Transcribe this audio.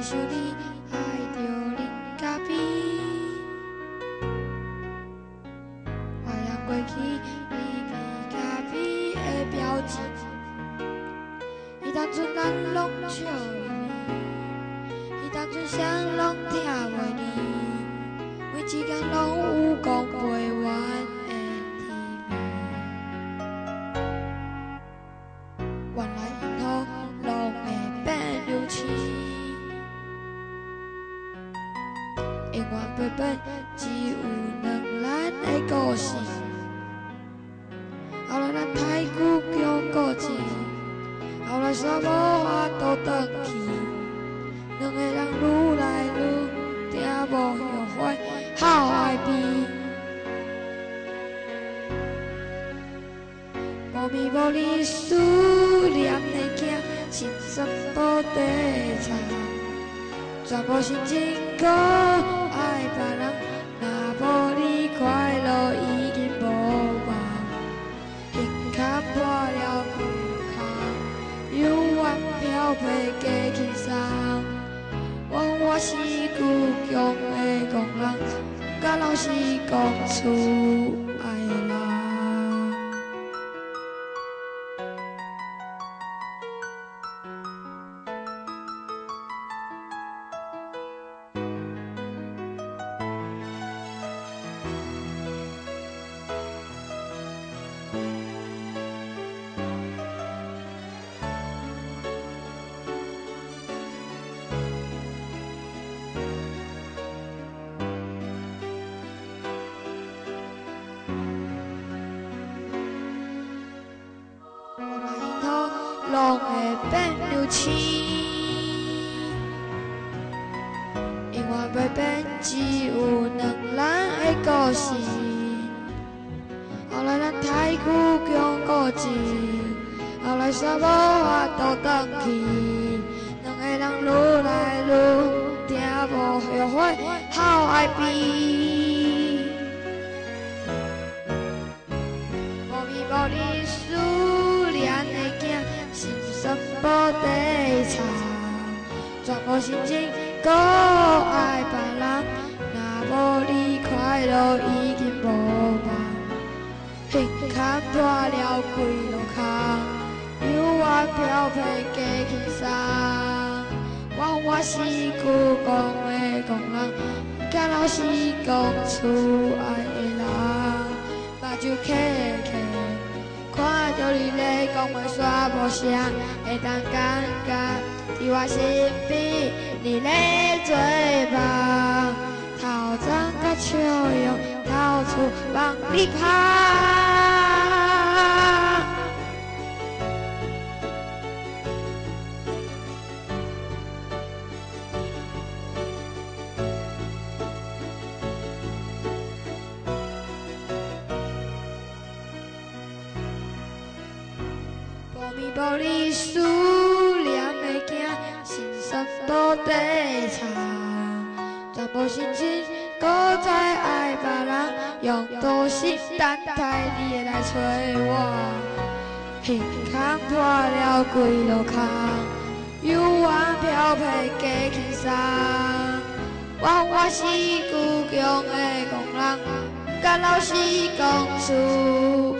想你爱着恁咖啡，怀念过去你味咖啡的标志。伊当阵咱拢笑咪咪，伊当阵谁拢听袂离，每一天拢有讲陪阮的甜蜜。原来以后拢会变流星。永远陪伴只有两咱的故事。后来咱太久强固执，后来煞无法度转去。两个人愈来愈定无后悔，好爱比。无味无你思念的囝，心酸无地藏。全部心情搁爱别人，若无你快乐已经无望。胸坎破了几空，犹原飘飞加轻松。我是倔强的憨人，甲老师讲出爱的人。拢会变流星，永远袂变，只有两人的故事。后来咱太久强固执，后来煞无法度转去。两个人愈来愈定无后悔，好爱比。无味无你思念的囝。心酸无地藏，全部心情搁爱别人，若无你快乐已经无望。胸坎破了几落空，犹原飘飞加轻松。我是倔强的憨人，甲老师讲出爱的人，目睭起起。看着你咧讲话煞无声，会当感觉伫我身边，你咧做梦，头鬃甲笑容到处往你拍。无你思念的囝，心酸无地藏。全部心情搁再爱别人，用多心等待你的来找我。胸坎破了几落空，犹原飘飞加轻松。我是倔强的憨人，甲老师讲出